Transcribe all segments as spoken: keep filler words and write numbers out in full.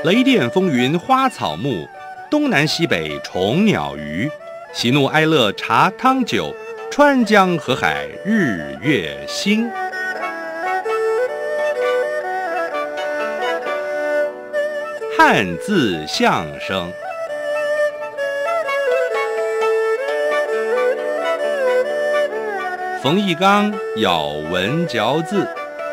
雷电风云花草木，东南西北虫鸟鱼。喜怒哀乐茶汤酒，川江河海日月星。汉字相声。冯翊纲咬文嚼字。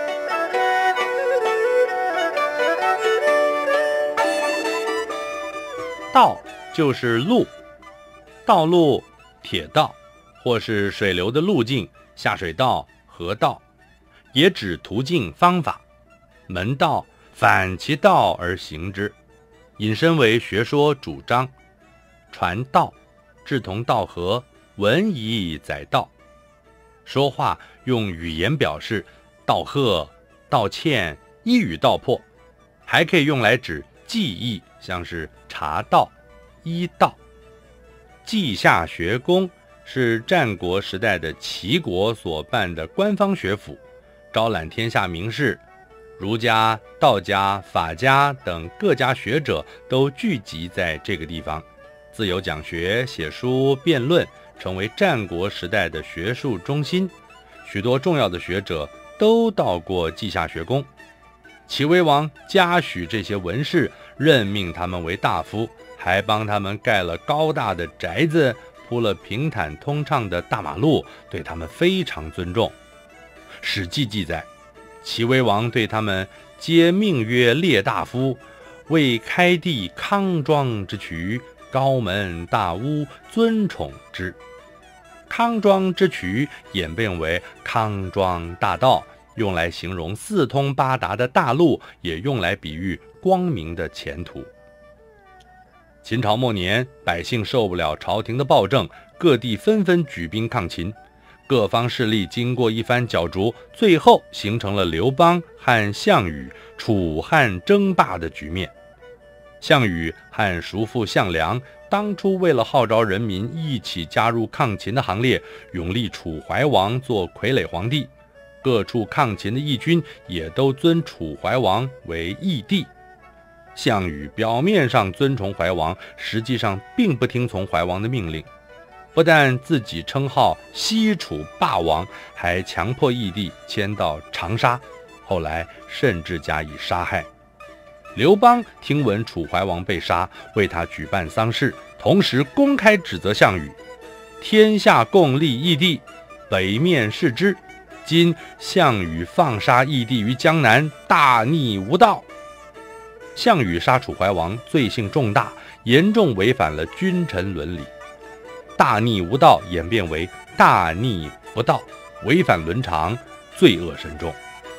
道就是路，道路、铁道，或是水流的路径，下水道、河道，也指途径方法。门道反其道而行之，引申为学说主张。传道，志同道合，文以载道。说话用语言表示，道贺、道歉，一语道破，还可以用来指技艺，像是茶道、医道。稷下学宫是战国时代的齐国所办的官方学府，招揽天下名士，儒家、道家、法家等各家学者都聚集在这个地方，自由讲学、写书、辩论，成为战国时代的学术中心。许多重要的学者都到过稷下学宫。齐威王嘉许这些文士，任命他们为大夫，还帮他们盖了高大的宅子，铺了平坦通畅的大马路，对他们非常尊重。史记记载，齐威王对他们皆命曰列大夫，为开地康庄之渠，高门大屋，尊宠之。康庄之渠演变为康庄大道，用来形容四通八达的大路，也用来比喻光明的前途。秦朝末年，百姓受不了朝廷的暴政，各地纷纷举兵抗秦。各方势力经过一番角逐，最后形成了刘邦和项羽楚汉争霸的局面。项羽和叔父项梁当初为了号召人民一起加入抗秦的行列，拥立楚怀王做傀儡皇帝。各处抗秦的义军也都尊楚怀王为义帝。项羽表面上尊崇怀王，实际上并不听从怀王的命令，不但自己称号西楚霸王，还强迫义帝迁到长沙，后来甚至加以杀害。刘邦听闻楚怀王被杀，为他举办丧事，同时公开指责项羽：天下共立义帝，北面视之，今项羽放杀义帝于江南，大逆无道。项羽杀楚怀王罪性重大，严重违反了君臣伦理。大逆无道演变为大逆不道，违反伦常，罪恶深重。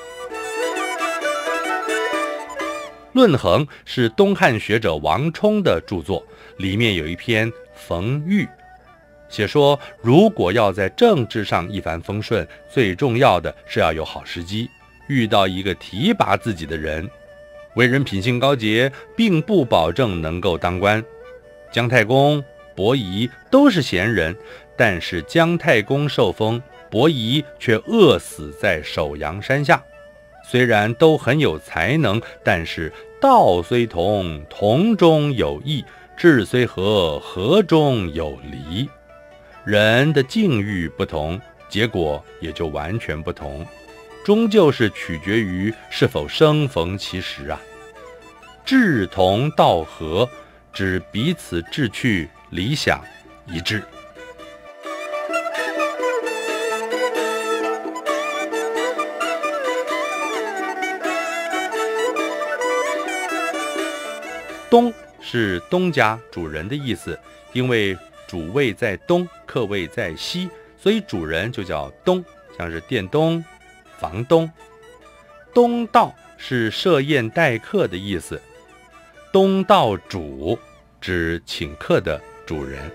论衡是东汉学者王充的著作，里面有一篇冯喻，写说如果要在政治上一帆风顺，最重要的是要有好时机，遇到一个提拔自己的人。为人品性高洁，并不保证能够当官。姜太公、伯夷都是贤人，但是姜太公受封，伯夷却饿死在首阳山下。虽然都很有才能，但是道虽同，同中有异；志虽合，合中有离。人的境遇不同，结果也就完全不同，终究是取决于是否生逢其时啊。志同道合，指彼此志趣、理想一致。东是东家主人的意思，因为主位在东，客位在西，所以主人就叫东，像是店东、房东。东道是设宴待客的意思，东道主指请客的主人。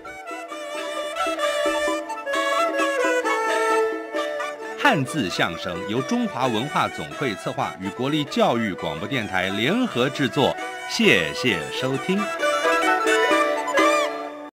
汉字相声由中华文化总会策划，与国立教育广播电台联合制作。谢谢收听。